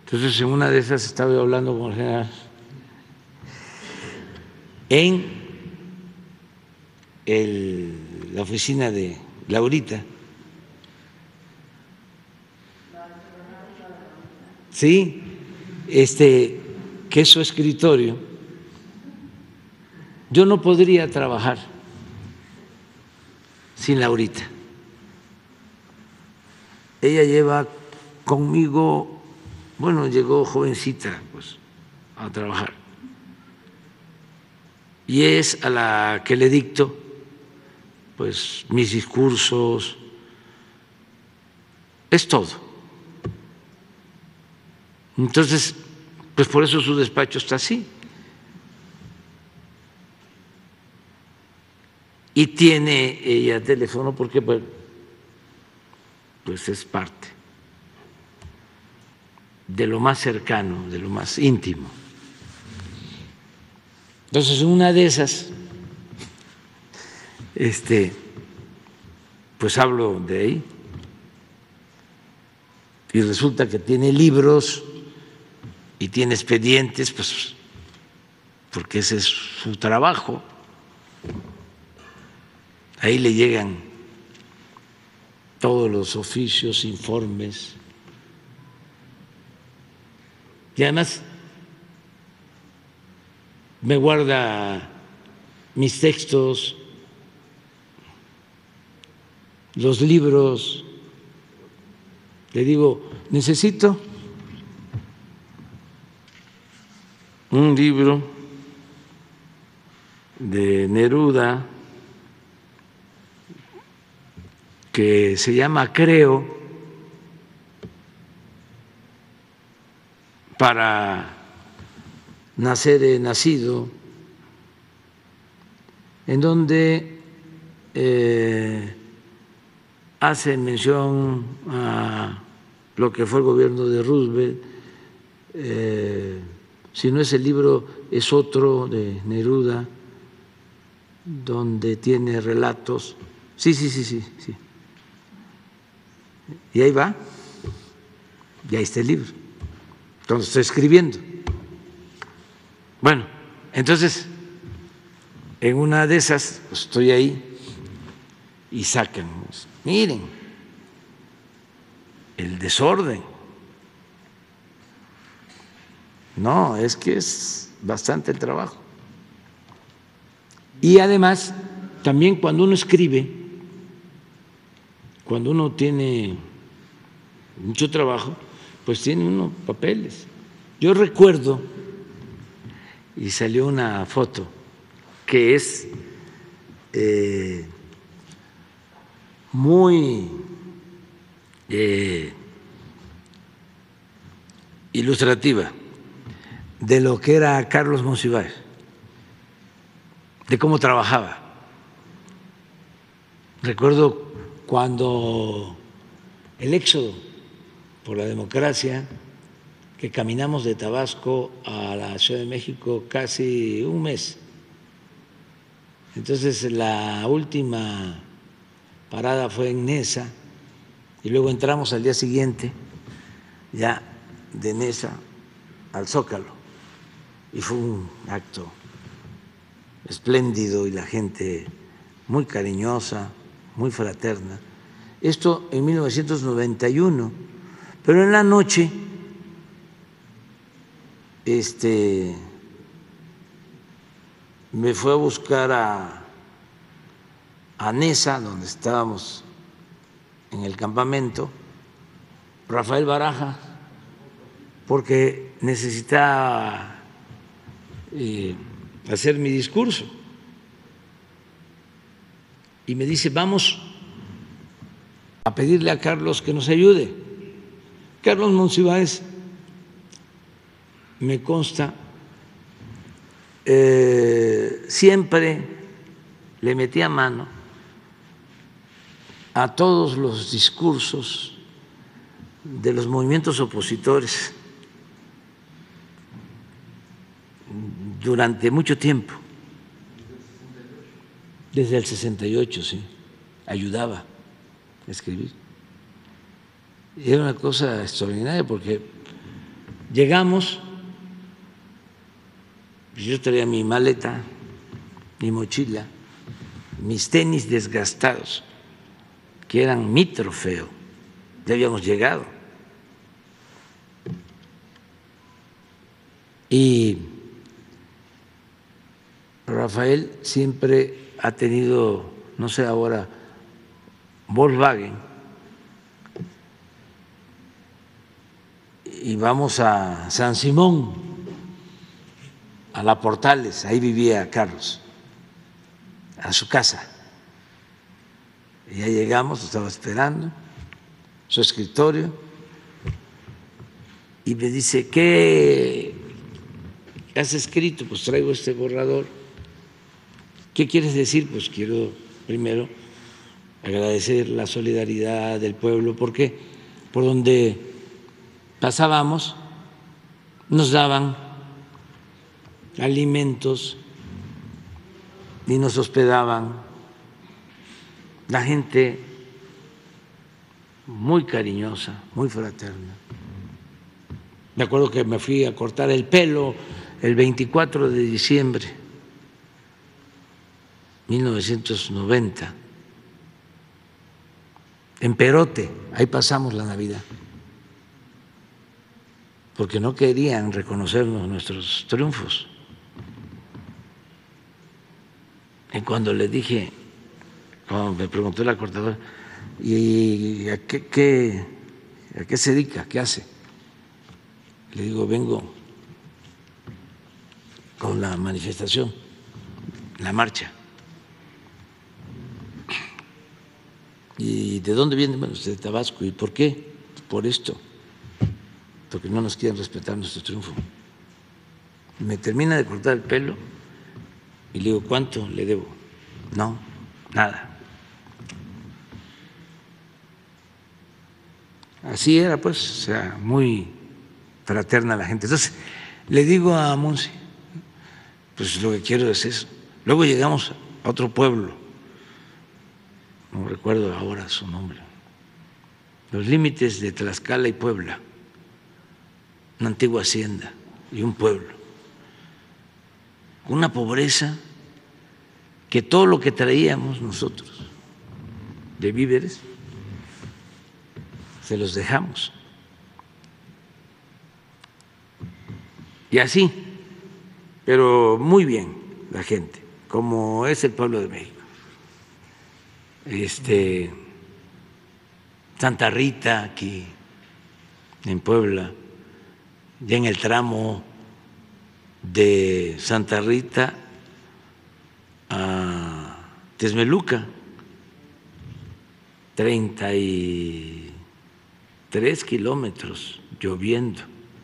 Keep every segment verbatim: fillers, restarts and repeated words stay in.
Entonces, en una de esas estaba yo hablando con el general en el, la oficina de Laurita. Sí, este, que es su escritorio. Yo no podría trabajar sin Laurita. Ella lleva conmigo, bueno, llegó jovencita pues a trabajar y es a la que le dicto pues mis discursos, es todo. Entonces, pues por eso su despacho está así. Y tiene ella teléfono porque bueno, pues es parte de lo más cercano, de lo más íntimo. Entonces, una de esas, este, pues hablo de ahí y resulta que tiene libros y tiene expedientes, pues porque ese es su trabajo. Ahí le llegan todos los oficios, informes. Y además me guarda mis textos, los libros. Le digo, necesito un libro de Neruda que se llama Creo, para nacer he nacido, en donde eh, hace mención a lo que fue el gobierno de Roosevelt, eh, si no es el libro es otro de Neruda, donde tiene relatos, sí, sí, sí, sí, sí. Y ahí va, y ahí está el libro, donde estoy escribiendo. Bueno, entonces, en una de esas, pues estoy ahí y sacan, miren, el desorden. No, es que es bastante el trabajo. Y además, también cuando uno escribe, cuando uno tiene mucho trabajo, pues tiene uno papeles. Yo recuerdo, y salió una foto, que es eh, muy eh, ilustrativa de lo que era Carlos Monsiváis, de cómo trabajaba. Recuerdo cuando el éxodo por la democracia, que caminamos de Tabasco a la Ciudad de México casi un mes. Entonces la última parada fue en Nesa y luego entramos al día siguiente ya de Nesa al Zócalo y fue un acto espléndido y la gente muy cariñosa, muy fraterna. Esto en mil novecientos noventa y uno, pero en la noche este, me fue a buscar a, a Nesa, donde estábamos en el campamento, Rafael Baraja, porque necesitaba eh, hacer mi discurso. Y me dice, vamos a pedirle a Carlos que nos ayude. Carlos Monsiváis, me consta, eh, siempre le metía mano a todos los discursos de los movimientos opositores durante mucho tiempo. Desde el sesenta y ocho, sí, ayudaba a escribir. Y era una cosa extraordinaria porque Llegamos, yo traía mi maleta, mi mochila, mis tenis desgastados, que eran mi trofeo, ya habíamos llegado. Y Rafael siempre ha tenido, no sé ahora, Volkswagen, y vamos a San Simón, a La Portales, ahí vivía Carlos, a su casa. Y ya llegamos, estaba esperando, su escritorio, y me dice, ¿qué has escrito? Pues traigo este borrador. ¿Qué quieres decir? Pues quiero primero agradecer la solidaridad del pueblo, porque por donde pasábamos nos daban alimentos y nos hospedaban. La gente muy cariñosa, muy fraterna. Me acuerdo que me fui a cortar el pelo el veinticuatro de diciembre de mil novecientos noventa, en Perote, ahí pasamos la Navidad, porque no querían reconocernos nuestros triunfos. Y cuando le dije, cuando me preguntó la cortadora, ¿y a qué, qué, a qué se dedica? ¿Qué hace? Le digo, vengo con la manifestación, la marcha. ¿Y de dónde viene? Bueno, de Tabasco. ¿Y por qué? Por esto, porque no nos quieren respetar nuestro triunfo. Me termina de cortar el pelo y le digo, ¿cuánto le debo? No, nada. Así era, pues, o sea, muy fraterna la gente. Entonces, le digo a Monsi, pues lo que quiero es eso. Luego llegamos a otro pueblo, no recuerdo ahora su nombre, los límites de Tlaxcala y Puebla, una antigua hacienda y un pueblo, una pobreza que todo lo que traíamos nosotros de víveres se los dejamos. Y así, pero muy bien la gente, como es el pueblo de México. Este, Santa Rita, aquí en Puebla, ya en el tramo de Santa Rita a Texmeluca, treinta y tres kilómetros lloviendo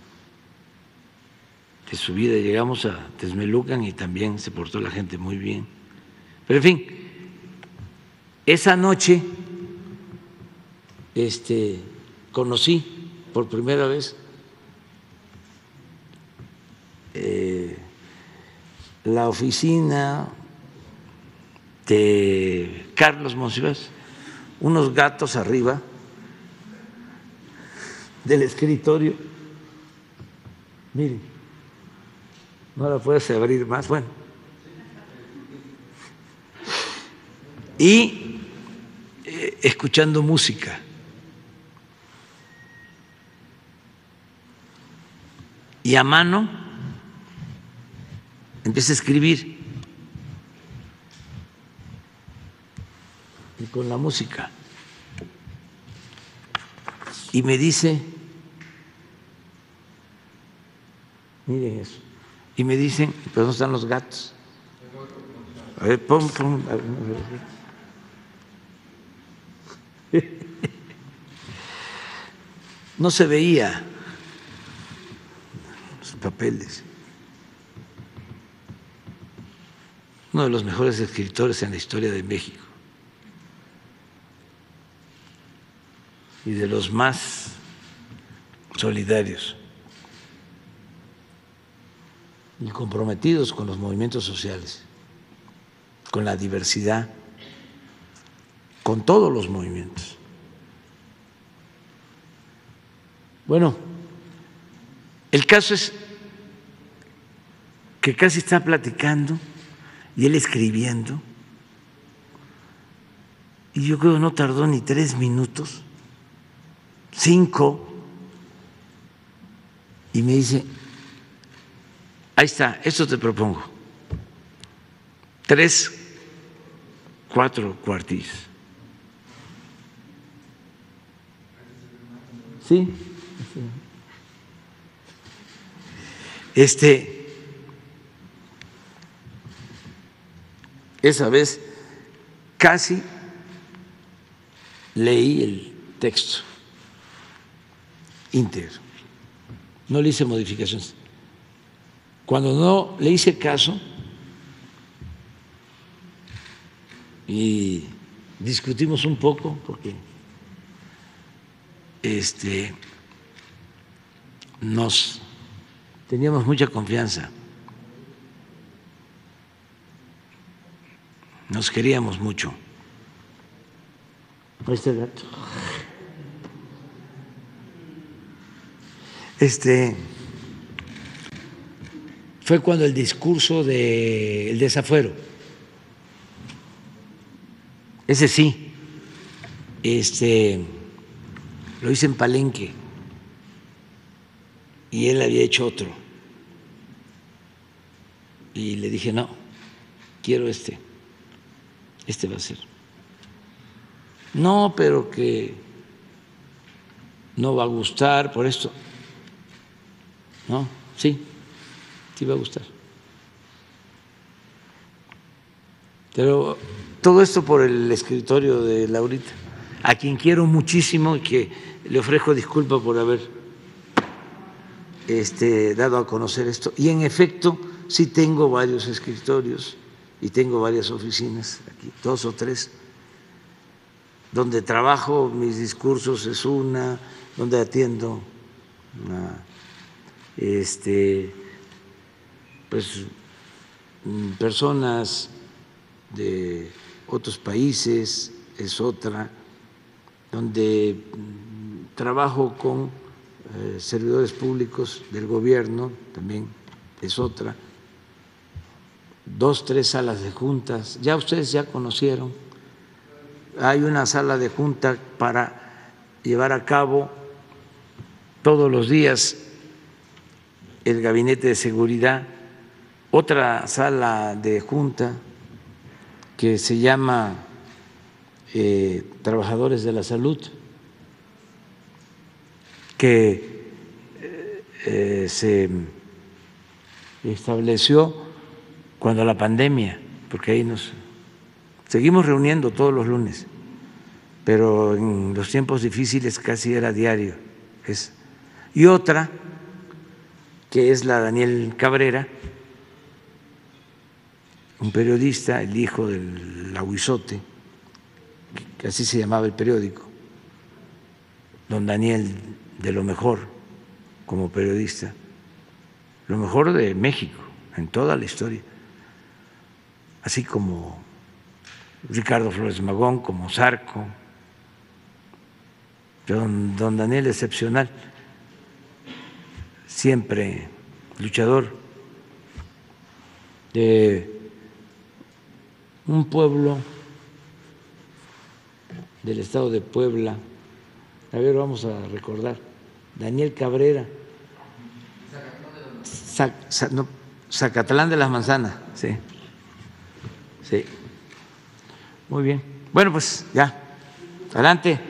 de subida. Llegamos a Texmelucan y también se portó la gente muy bien. Pero en fin, esa noche este, conocí por primera vez eh, la oficina de Carlos Monsiváis, unos gatos arriba del escritorio. Miren, no la puedes abrir más, bueno. Y eh, escuchando música. Y a mano empieza a escribir. Y con la música. Y me dice, miren eso, y me dicen, ¿pero dónde están los gatos? A ver, pon, pon. A ver, a ver. No se veía los papeles. Uno de los mejores escritores en la historia de México y de los más solidarios y comprometidos con los movimientos sociales, con la diversidad, con todos los movimientos. Bueno, El caso es que casi está platicando y él escribiendo, y yo creo que no tardó ni tres minutos, cinco, y me dice, ahí está, esto te propongo, tres, cuatro cuartillas. Sí. Este, esa vez casi leí el texto íntegro, no le hice modificaciones. Cuando no le hice caso y discutimos un poco, porque este, nos teníamos mucha confianza, nos queríamos mucho. Este gato. Este fue cuando el discurso del desafuero, ese sí, este lo hice en Palenque y él había hecho otro. Y le dije, no, quiero este, este va a ser. No, pero que no va a gustar por esto. No, sí, sí va a gustar. Pero todo esto por el escritorio de Laurita, a quien quiero muchísimo y que le ofrezco disculpas por haber este, dado a conocer esto. Y en efecto, sí tengo varios escritorios y tengo varias oficinas, aquí dos o tres, donde trabajo, mis discursos es una, donde atiendo a, este, pues, personas de otros países es otra, donde trabajo con eh, servidores públicos del gobierno también es otra, dos, tres salas de juntas, ya ustedes ya conocieron, hay una sala de junta para llevar a cabo todos los días el gabinete de seguridad, otra sala de junta que se llama eh, Trabajadores de la Salud, que eh, se estableció cuando la pandemia, porque ahí nos seguimos reuniendo todos los lunes, pero en los tiempos difíciles casi era diario. Es, y otra, que es la Daniel Cabrera, un periodista, el hijo del Aguizote, que así se llamaba el periódico, don Daniel, de lo mejor como periodista, lo mejor de México en toda la historia, así como Ricardo Flores Magón, como Zarco, don, don Daniel excepcional, siempre luchador de un pueblo del estado de Puebla. A ver, vamos a recordar. Daniel Cabrera. Zac, no, Zacatlán de las Manzanas, sí. Sí. Muy bien. Bueno, pues ya. Adelante.